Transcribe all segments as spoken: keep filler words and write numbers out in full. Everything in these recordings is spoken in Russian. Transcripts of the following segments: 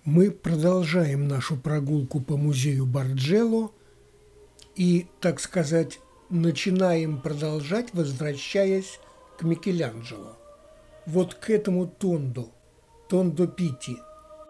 Мы продолжаем нашу прогулку по музею Барджелло и, так сказать, начинаем продолжать, возвращаясь к Микеланджело. Вот к этому Тондо, Тондо Питти.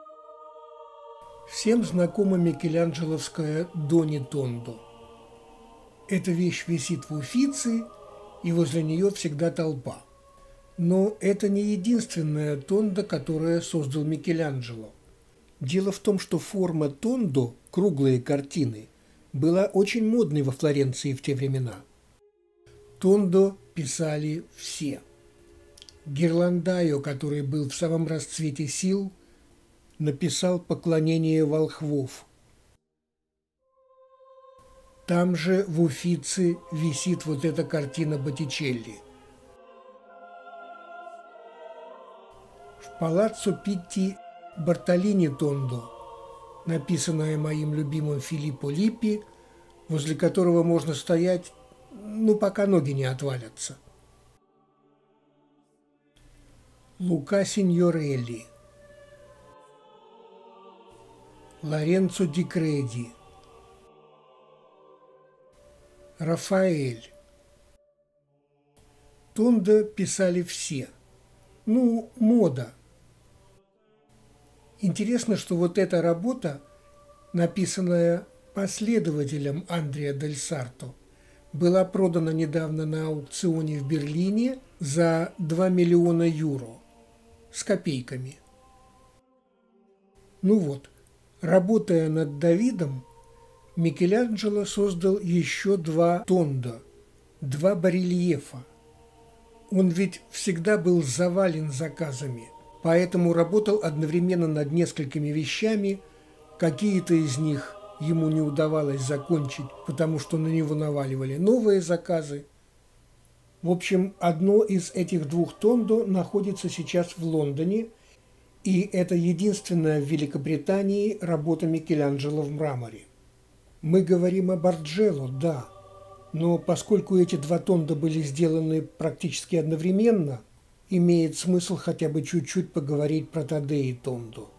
Всем знакома микеланджеловская Дони Тондо. Эта вещь висит в Уффици, и возле нее всегда толпа. Но это не единственная Тондо, которую создал Микеланджело. Дело в том, что форма Тондо, круглые картины, была очень модной во Флоренции в те времена. Тондо писали все. Герландайо, который был в самом расцвете сил, написал «Поклонение волхвов». Там же в Уффици висит вот эта картина Боттичелли. В Палаццо Питти Бартолини Тондо, написанная моим любимым Филиппо Липпи, возле которого можно стоять, ну, пока ноги не отвалятся. Лука Синьорелли, Лоренцо ди Креди, Рафаэль. Тондо писали все. Ну, мода. Интересно, что вот эта работа, написанная последователем Андреа дель Сарто, была продана недавно на аукционе в Берлине за два миллиона юро с копейками. Ну вот, работая над Давидом, Микеланджело создал еще два Тондо, два барельефа. Он ведь всегда был завален заказами, поэтому работал одновременно над несколькими вещами, какие-то из них ему не удавалось закончить, потому что на него наваливали новые заказы. В общем, одно из этих двух Тондо находится сейчас в Лондоне, и это единственная в Великобритании работа Микеланджело в мраморе. Мы говорим о Барджелло, да, но поскольку эти два Тондо были сделаны практически одновременно, имеет смысл хотя бы чуть-чуть поговорить про Таддеи Тондо.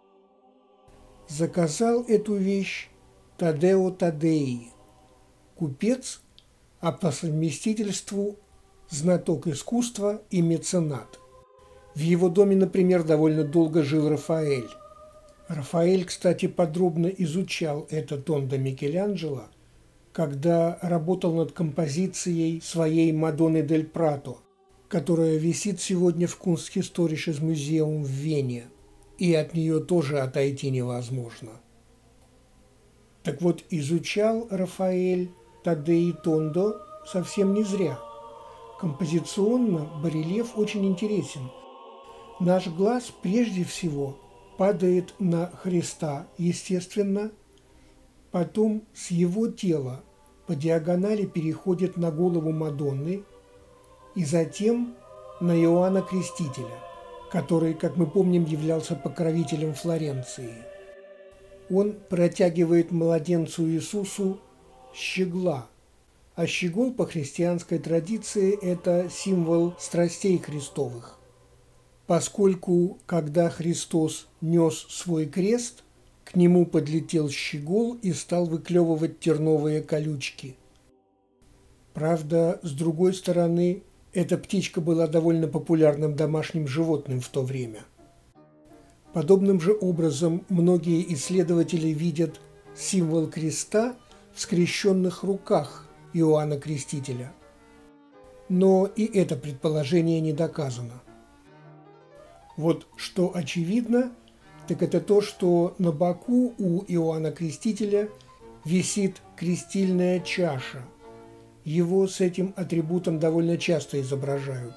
Заказал эту вещь Таддео Таддеи, купец, а по совместительству знаток искусства и меценат. В его доме, например, довольно долго жил Рафаэль. Рафаэль, кстати, подробно изучал это Тондо Микеланджело, когда работал над композицией своей Мадонны дель Прато, которая висит сегодня в Kunsthistorisches Museum в Вене, и от нее тоже отойти невозможно. Так вот, изучал Рафаэль Таддеи Тондо совсем не зря. Композиционно барельеф очень интересен. Наш глаз прежде всего падает на Христа, естественно, потом с его тела по диагонали переходит на голову Мадонны и затем на Иоанна Крестителя, который, как мы помним, являлся покровителем Флоренции. Он протягивает младенцу Иисусу щегла, а щегол по христианской традиции – это символ страстей Христовых. Поскольку, когда Христос нес свой крест, к нему подлетел щегол и стал выклевывать терновые колючки. Правда, с другой стороны, эта птичка была довольно популярным домашним животным в то время. Подобным же образом многие исследователи видят символ креста в скрещенных руках Иоанна Крестителя. Но и это предположение не доказано. Вот что очевидно, так это то, что на боку у Иоанна Крестителя висит крестильная чаша. Его с этим атрибутом довольно часто изображают.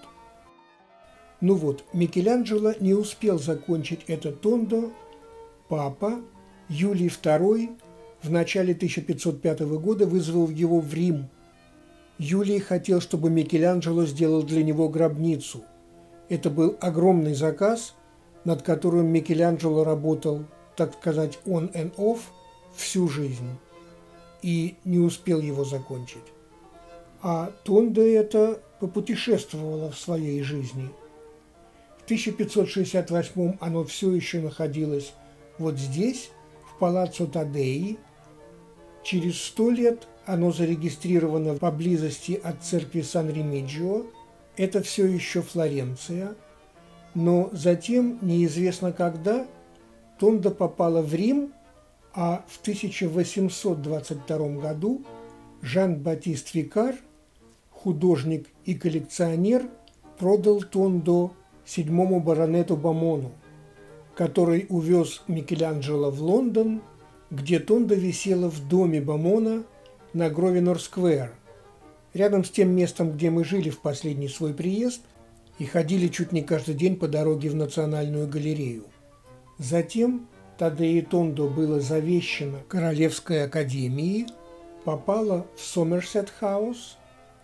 Ну вот, Микеланджело не успел закончить это Тондо. Папа Юлий второй в начале тысяча пятьсот пятого года вызвал его в Рим. Юлий хотел, чтобы Микеланджело сделал для него гробницу. Это был огромный заказ, над которым Микеланджело работал, так сказать, on and off всю жизнь и не успел его закончить. А Тондо это попутешествовало в своей жизни. В тысяча пятьсот шестьдесят восьмом оно все еще находилось вот здесь, в Палаццо Таддеи. Через сто лет оно зарегистрировано поблизости от церкви Сан-Ремиджио. Это все еще Флоренция. Но затем, неизвестно когда, Тондо попала в Рим, а в тысяча восемьсот двадцать втором году Жан-Батист Викар, художник и коллекционер, продал Тондо седьмому баронету Бомону, который увез Микеланджело в Лондон, где Тондо висела в доме Бомона на Гровенор-сквер, рядом с тем местом, где мы жили в последний свой приезд и ходили чуть не каждый день по дороге в Национальную галерею. Затем Таддеи Тондо было завещено Королевской академии, попало в Сомерсет-хаус,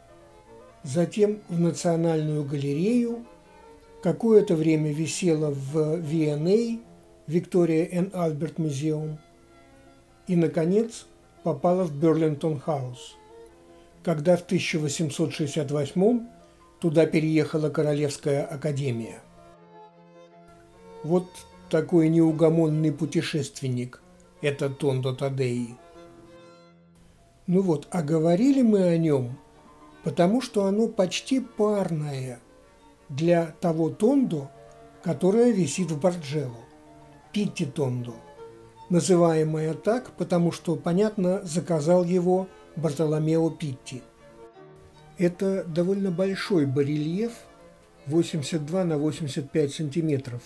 затем в Национальную галерею, какое-то время висела в ви эн эй, Виктория энд Альберт музеум, и, наконец, попала в Берлингтон-хаус, когда в тысяча восемьсот шестьдесят восьмом туда переехала Королевская академия. Вот такой неугомонный путешественник – это Тондо Таддеи. Ну вот, а говорили мы о нем, потому что оно почти парное для того Тондо, которое висит в Барджелло – Питти Тондо, называемое так, потому что, понятно, заказал его Бартоломео Питти. Это довольно большой барельеф, восемьдесят два на восемьдесят пять сантиметров.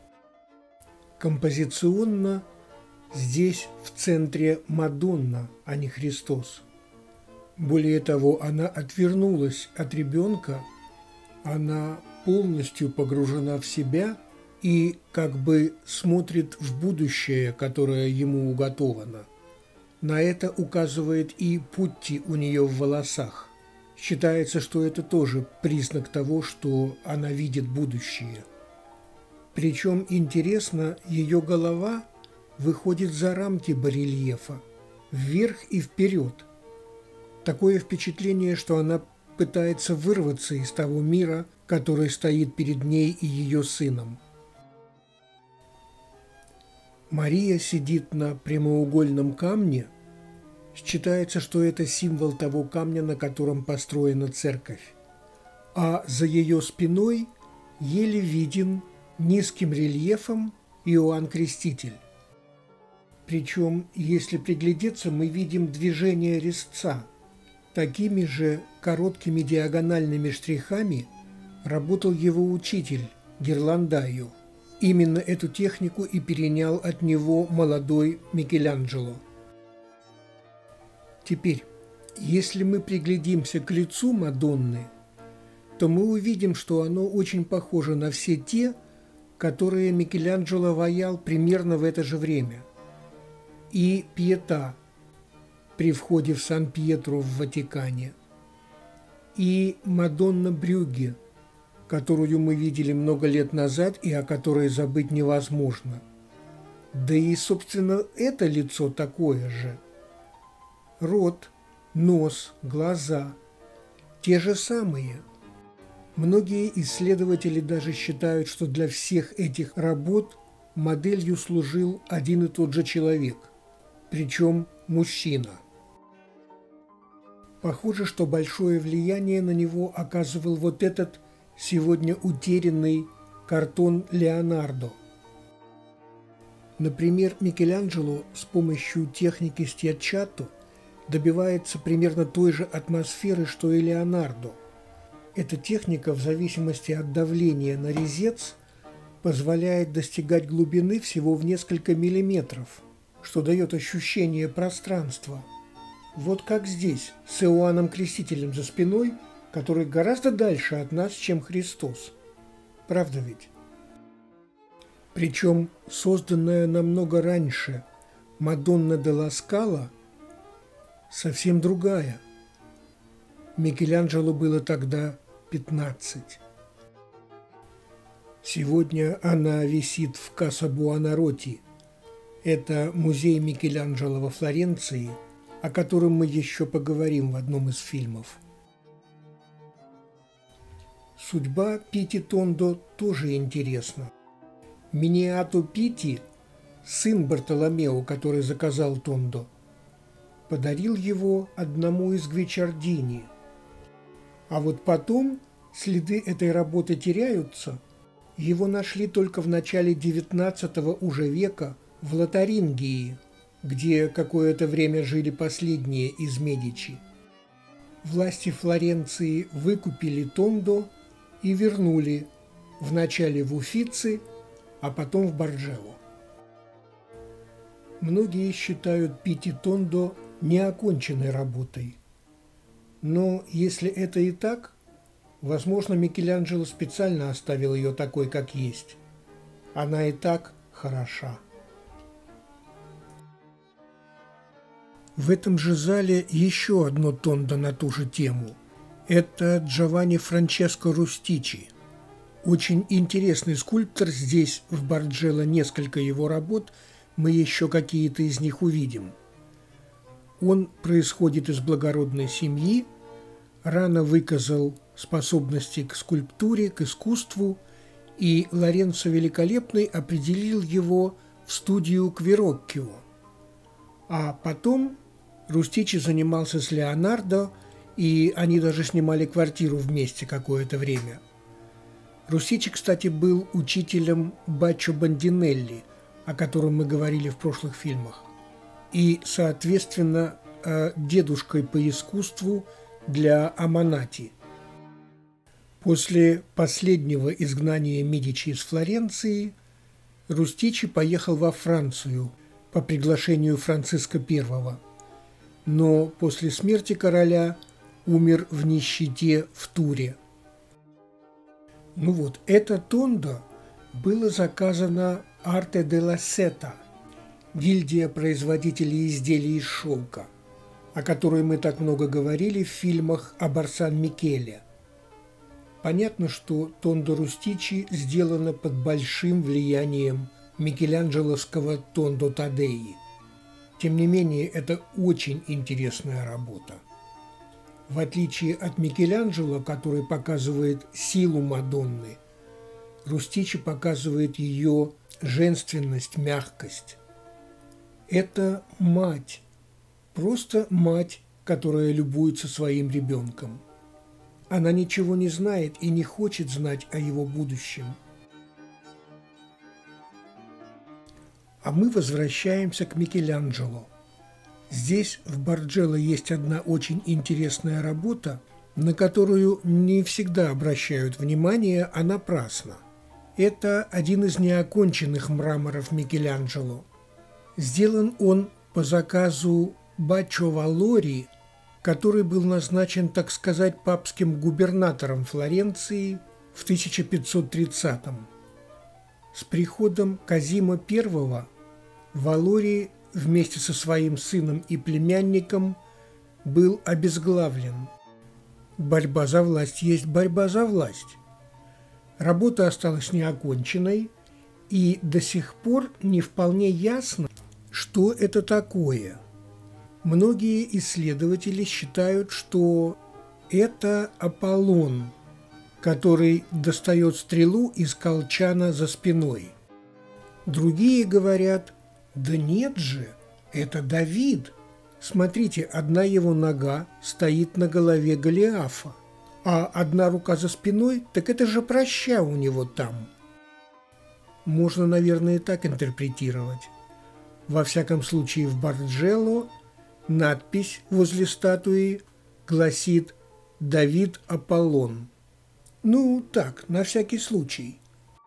Композиционно здесь в центре Мадонна, а не Христос. Более того, она отвернулась от ребенка, она полностью погружена в себя и как бы смотрит в будущее, которое ему уготовано. На это указывает и путти у нее в волосах. Считается, что это тоже признак того, что она видит будущее. Причем, интересно, ее голова выходит за рамки барельефа, вверх и вперед. Такое впечатление, что она пытается вырваться из того мира, который стоит перед ней и ее сыном. Мария сидит на прямоугольном камне. Считается, что это символ того камня, на котором построена церковь. А за ее спиной еле виден низким рельефом Иоанн Креститель. Причем, если приглядеться, мы видим движение резца. Такими же короткими диагональными штрихами работал его учитель Гирландайо. Именно эту технику и перенял от него молодой Микеланджело. Теперь, если мы приглядимся к лицу Мадонны, то мы увидим, что оно очень похоже на все те, которые Микеланджело ваял примерно в это же время. И Пиета при входе в Сан-Пьетро в Ватикане, и Мадонна Брюгге, которую мы видели много лет назад и о которой забыть невозможно. Да и, собственно, это лицо такое же. Рот, нос, глаза – те же самые. Многие исследователи даже считают, что для всех этих работ моделью служил один и тот же человек, причем мужчина. Похоже, что большое влияние на него оказывал вот этот сегодня утерянный картон Леонардо. Например, Микеланджело с помощью техники стьяччато добивается примерно той же атмосферы, что и Леонардо. Эта техника, в зависимости от давления на резец, позволяет достигать глубины всего в несколько миллиметров, что дает ощущение пространства. Вот как здесь, с Иоанном Крестителем за спиной, который гораздо дальше от нас, чем Христос. Правда ведь? Причем созданная намного раньше Мадонна де ла Скала совсем другая. Микеланджело было тогда пятнадцать. Сегодня она висит в Касса Буонаротти. Это музей Микеланджело во Флоренции, о котором мы еще поговорим в одном из фильмов. Судьба Питти Тондо тоже интересна. Миниато Питти сын Бартоломео, который заказал Тондо, подарил его одному из Гвичардини. А вот потом следы этой работы теряются. Его нашли только в начале девятнадцатого уже века в Лотарингии, где какое-то время жили последние из Медичи. Власти Флоренции выкупили Тондо и вернули вначале в Уффици, а потом в Барджелло. Многие считают Питти Тондо неоконченной работой. Но если это и так, возможно, Микеланджело специально оставил ее такой, как есть. Она и так хороша. В этом же зале еще одно Тондо на ту же тему. Это Джованни Франческо Рустичи. Очень интересный скульптор. Здесь в Барджелло несколько его работ, мы еще какие-то из них увидим. Он происходит из благородной семьи, рано выказал способности к скульптуре, к искусству, и Лоренцо Великолепный определил его в студию Квероккио. А потом Рустичи занимался с Леонардо, и они даже снимали квартиру вместе какое-то время. Рустичи, кстати, был учителем Баччо Бандинелли, о котором мы говорили в прошлых фильмах, и, соответственно, дедушкой по искусству для Аманати. После последнего изгнания Медичи из Флоренции Рустичи поехал во Францию по приглашению Франциска Первого, но после смерти короля умер в нищете в Туре. Ну вот, это Тондо было заказано Арте делла Сета, гильдия производителей изделий из шелка, о которой мы так много говорили в фильмах об Арсан Микеле. Понятно, что Тондо Рустичи сделано под большим влиянием микеланджеловского Тондо Тадеи. Тем не менее, это очень интересная работа. В отличие от Микеланджело, который показывает силу Мадонны, Рустичи показывает ее женственность, мягкость. Это мать, просто мать, которая любуется своим ребенком. Она ничего не знает и не хочет знать о его будущем. А мы возвращаемся к Микеланджело. Здесь в Барджелло есть одна очень интересная работа, на которую не всегда обращают внимание, а напрасно. Это один из неоконченных мраморов Микеланджело. Сделан он по заказу Баччо Валлори, который был назначен, так сказать, папским губернатором Флоренции в тысяча пятьсот тридцатом. С приходом Казима Первого Валлори вместе со своим сыном и племянником был обезглавлен. Борьба за власть есть борьба за власть. Работа осталась неоконченной, и до сих пор не вполне ясно, что это такое. Многие исследователи считают, что это Аполлон, который достает стрелу из колчана за спиной. Другие говорят: да нет же, это Давид. Смотрите, одна его нога стоит на голове Голиафа, а одна рука за спиной, так это же праща у него там. Можно, наверное, и так интерпретировать. Во всяком случае, в Барджелло надпись возле статуи гласит «Давид Аполлон». Ну, так, на всякий случай.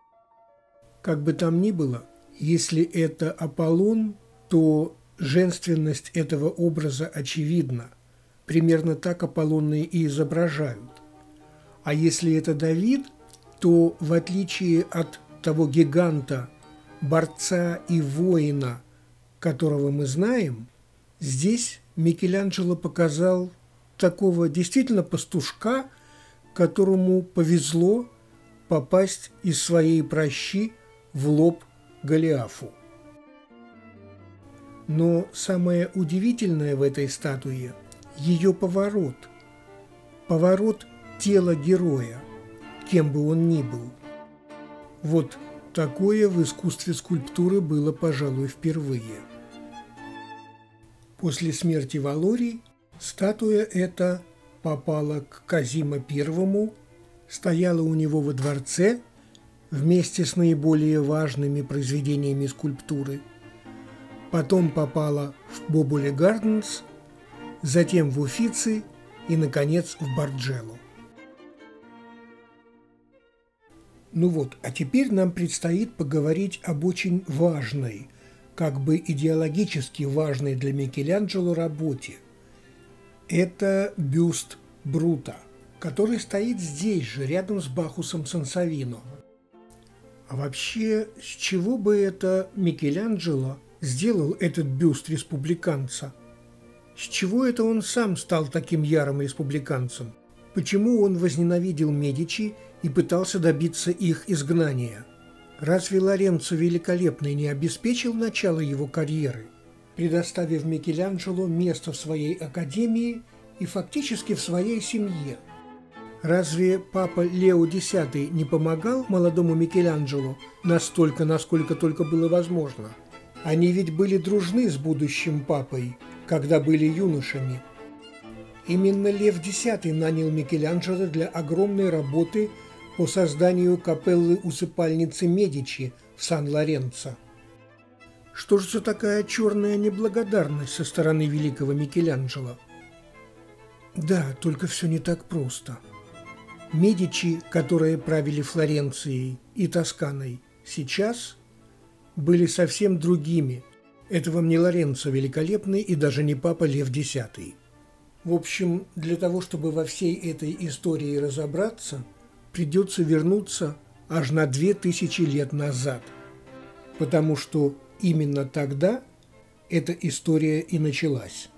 Как бы там ни было, если это Аполлон, то женственность этого образа очевидна. Примерно так Аполлоны и изображают. А если это Давид, то в отличие от того гиганта, борца и воина, которого мы знаем, здесь Микеланджело показал такого действительно пастушка, которому повезло попасть из своей пращи в лоб Голиафу. Но самое удивительное в этой статуе – ее поворот. Поворот тела героя, кем бы он ни был. Вот Такое в искусстве скульптуры было, пожалуй, впервые. После смерти Валорий статуя эта попала к Козимо Первому, стояла у него во дворце вместе с наиболее важными произведениями скульптуры, потом попала в Боболе Гарденс, затем в Уффици и, наконец, в Барджелло. Ну вот, а теперь нам предстоит поговорить об очень важной, как бы идеологически важной для Микеланджело работе. Это бюст Брута, который стоит здесь же, рядом с Бахусом Сансовино. А вообще, с чего бы это Микеланджело сделал этот бюст республиканца? С чего это он сам стал таким ярым республиканцем? Почему он возненавидел Медичи и пытался добиться их изгнания? Разве Лоренцо Великолепный не обеспечил начало его карьеры, предоставив Микеланджело место в своей академии и фактически в своей семье? Разве папа Лео Десятый не помогал молодому Микеланджело настолько, насколько только было возможно? Они ведь были дружны с будущим папой, когда были юношами. Именно Лев Десятый нанял Микеланджело для огромной работы по созданию капеллы-усыпальницы Медичи в Сан-Лоренцо. Что же за такая черная неблагодарность со стороны великого Микеланджело? Да, только все не так просто. Медичи, которые правили Флоренцией и Тосканой, сейчас были совсем другими. Это вам не Лоренцо Великолепный и даже не папа Лев Десятый. В общем, для того, чтобы во всей этой истории разобраться, придется вернуться аж на две тысячи лет назад, потому что именно тогда эта история и началась.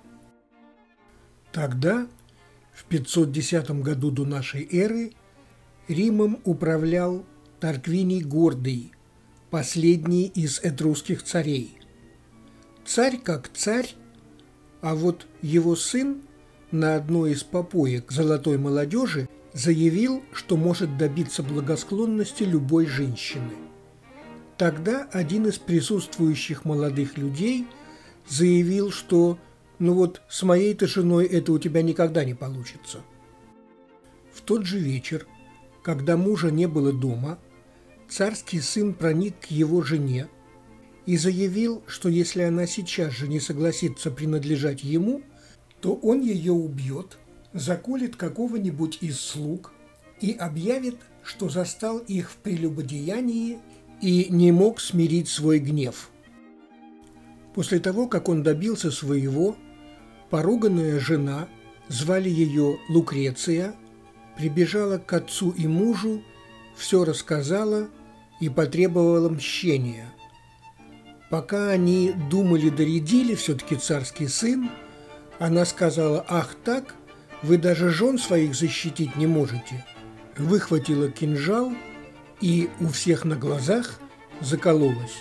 Тогда, в пятьсот десятом году до нашей эры, Римом управлял Тарквиний Гордый, последний из этрусских царей. Царь как царь, а вот его сын на одной из попоек золотой молодежи заявил, что может добиться благосклонности любой женщины. Тогда один из присутствующих молодых людей заявил, что «ну вот с моей-то женой это у тебя никогда не получится». В тот же вечер, когда мужа не было дома, царский сын проник к его жене и заявил, что если она сейчас же не согласится принадлежать ему, то он ее убьет, заколет какого-нибудь из слуг и объявит, что застал их в прелюбодеянии и не мог смирить свой гнев. После того, как он добился своего, поруганная жена, звали ее Лукреция, прибежала к отцу и мужу, все рассказала и потребовала мщения. Пока они думали-доредили, все-таки царский сын, она сказала: «Ах так, вы даже жен своих защитить не можете», выхватила кинжал и у всех на глазах закололась.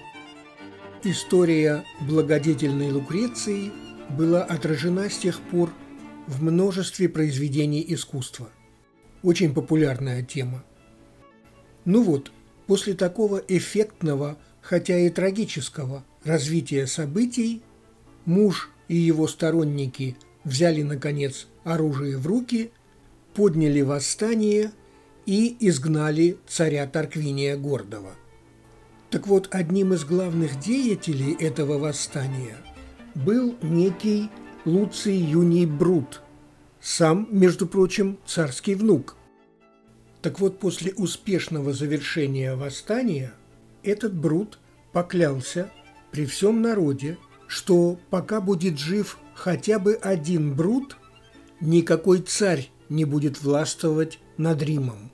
История благодетельной Лукреции была отражена с тех пор в множестве произведений искусства. Очень популярная тема. Ну вот, после такого эффектного, хотя и трагического развития событий, муж и его сторонники взяли, наконец, оружие в руки, подняли восстание и изгнали царя Тарквиния Гордого. Так вот, одним из главных деятелей этого восстания был некий Луций Юний Брут, сам, между прочим, царский внук. Так вот, после успешного завершения восстания этот Брут поклялся при всем народе, что пока будет жив хотя бы один Брут, никакой царь не будет властвовать над Римом.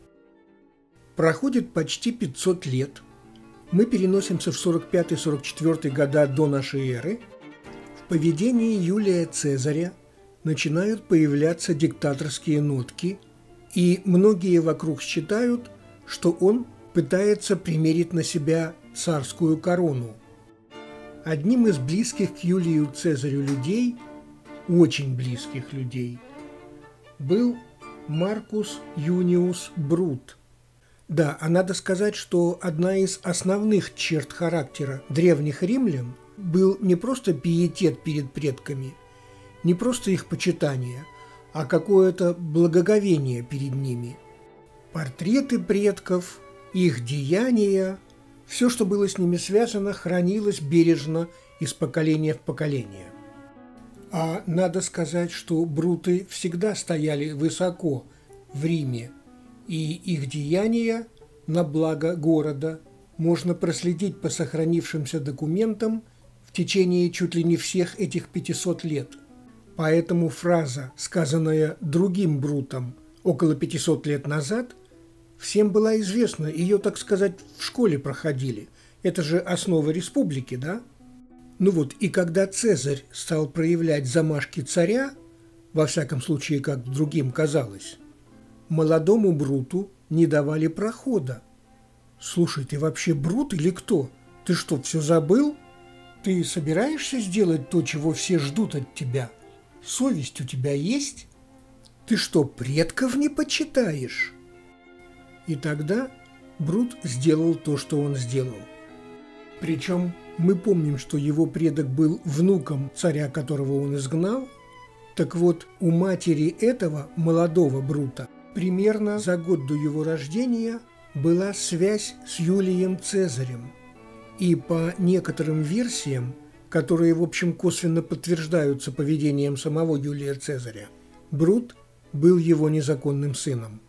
Проходит почти пятьсот лет. Мы переносимся в сорок пятый — сорок четвёртый года до нашей эры. В поведении Юлия Цезаря начинают появляться диктаторские нотки, и многие вокруг считают, что он пытается примерить на себя царскую корону. Одним из близких к Юлию Цезарю людей, очень близких людей, был Маркус Юниус Брут. Да, а надо сказать, что одна из основных черт характера древних римлян был не просто пиетет перед предками, не просто их почитание, а какое-то благоговение перед ними. Портреты предков, их деяния, все, что было с ними связано, хранилось бережно из поколения в поколение. А надо сказать, что бруты всегда стояли высоко в Риме, и их деяния на благо города можно проследить по сохранившимся документам в течение чуть ли не всех этих пятисот лет. Поэтому фраза, сказанная другим брутом около пятисот лет назад, всем была известна, ее, так сказать, в школе проходили. Это же основа республики, да? Ну вот, и когда Цезарь стал проявлять замашки царя, во всяком случае, как другим казалось, молодому бруту не давали прохода. «Слушай, ты вообще брут или кто? Ты что, все забыл? Ты собираешься сделать то, чего все ждут от тебя? Совесть у тебя есть? Ты что, предков не почитаешь?» И тогда Брут сделал то, что он сделал. Причем мы помним, что его предок был внуком царя, которого он изгнал. Так вот, у матери этого молодого Брута примерно за год до его рождения была связь с Юлием Цезарем. И по некоторым версиям, которые, в общем, косвенно подтверждаются поведением самого Юлия Цезаря, Брут был его незаконным сыном.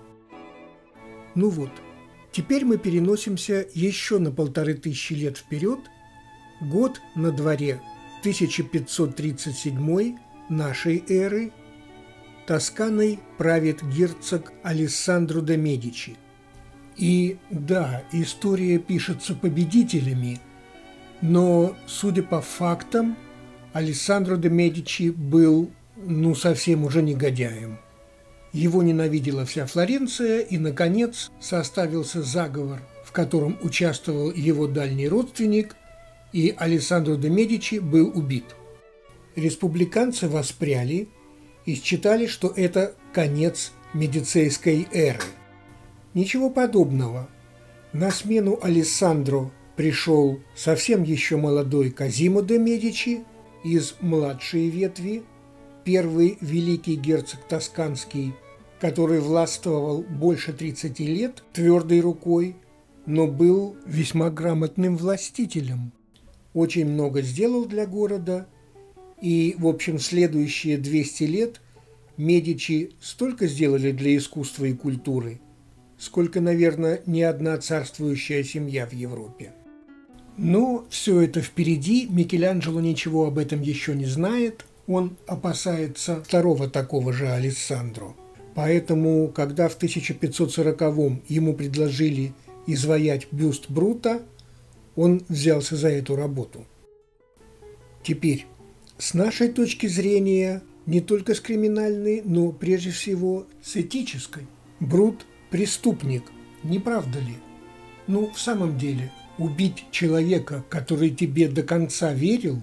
Ну вот, теперь мы переносимся еще на полторы тысячи лет вперед. Год на дворе тысяча пятьсот тридцать седьмой нашей эры. Тосканой правит герцог Алессандро де Медичи. И да, история пишется победителями, но, судя по фактам, Алессандро де Медичи был, ну, совсем уже негодяем. Его ненавидела вся Флоренция, и, наконец, составился заговор, в котором участвовал его дальний родственник, и Алессандро де Медичи был убит. Республиканцы воспряли и считали, что это конец медицейской эры. Ничего подобного. На смену Алессандро пришел совсем еще молодой Козимо де Медичи из младшей ветви, первый великий герцог Тосканский, который властвовал больше тридцати лет твердой рукой, но был весьма грамотным властителем. Очень много сделал для города, и, в общем, следующие двести лет Медичи столько сделали для искусства и культуры, сколько, наверное, ни одна царствующая семья в Европе. Но все это впереди, Микеланджело ничего об этом еще не знает, он опасается второго такого же Алессандро. Поэтому, когда в тысяча пятьсот сороковом ему предложили изваять бюст Брута, он взялся за эту работу. Теперь, с нашей точки зрения, не только с криминальной, но прежде всего с этической. Брут – преступник, не правда ли? Ну, в самом деле, убить человека, который тебе до конца верил.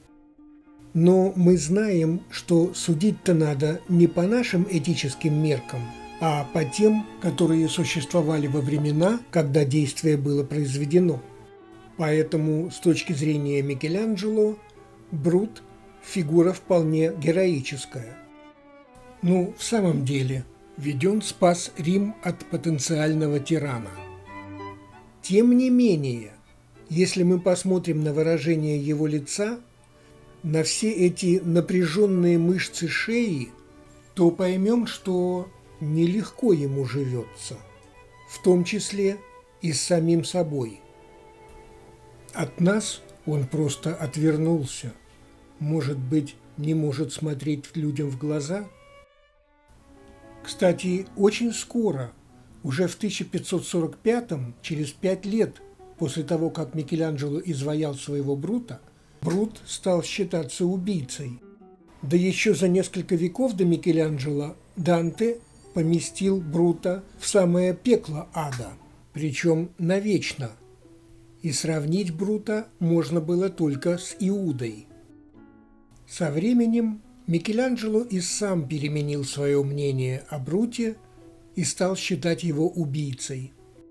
Но мы знаем, что судить-то надо не по нашим этическим меркам, а по тем, которые существовали во времена, когда действие было произведено. Поэтому, с точки зрения Микеланджело, Брут – фигура вполне героическая. Ну, в самом деле, ведь он спас Рим от потенциального тирана. Тем не менее, если мы посмотрим на выражение его лица, на все эти напряженные мышцы шеи, то поймем, что нелегко ему живется, в том числе и с самим собой. От нас он просто отвернулся, может быть, не может смотреть людям в глаза. Кстати, очень скоро, уже в тысяча пятьсот сорок пятом, через пять лет после того, как Микеланджело изваял своего Брута, Брут стал считаться убийцей. Да еще за несколько веков до Микеланджело Данте поместил Брута в самое пекло ада, причем навечно. И сравнить Брута можно было только с Иудой. Со временем Микеланджело и сам переменил свое мнение о Бруте и стал считать его убийцей.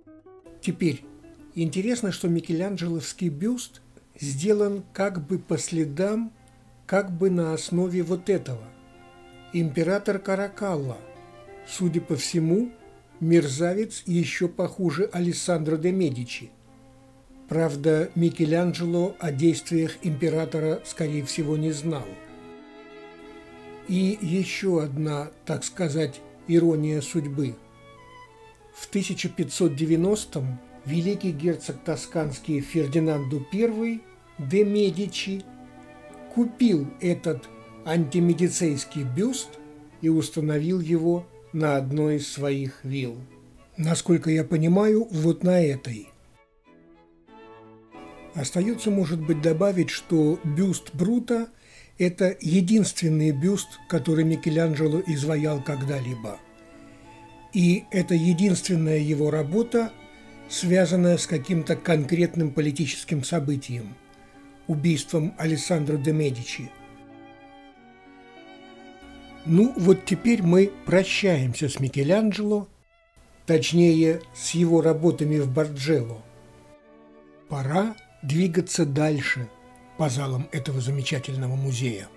Теперь, интересно, что микеланджеловский бюст сделан как бы по следам, как бы на основе вот этого. Император Каракалла, судя по всему, мерзавец еще похуже Алессандро де Медичи. Правда, Микеланджело о действиях императора, скорее всего, не знал. И еще одна, так сказать, ирония судьбы. В тысяча пятьсот девяностом великий герцог тосканский Фердинанду I де Медичи купил этот антимедицейский бюст и установил его на одной из своих вилл. Насколько я понимаю, вот на этой. Остается, может быть, добавить, что бюст Брута – это единственный бюст, который Микеланджело изваял когда-либо. И это единственная его работа, связанная с каким-то конкретным политическим событием – убийством Алессандро де Медичи. Ну, вот теперь мы прощаемся с Микеланджело, точнее, с его работами в Барджелло. Пора двигаться дальше по залам этого замечательного музея.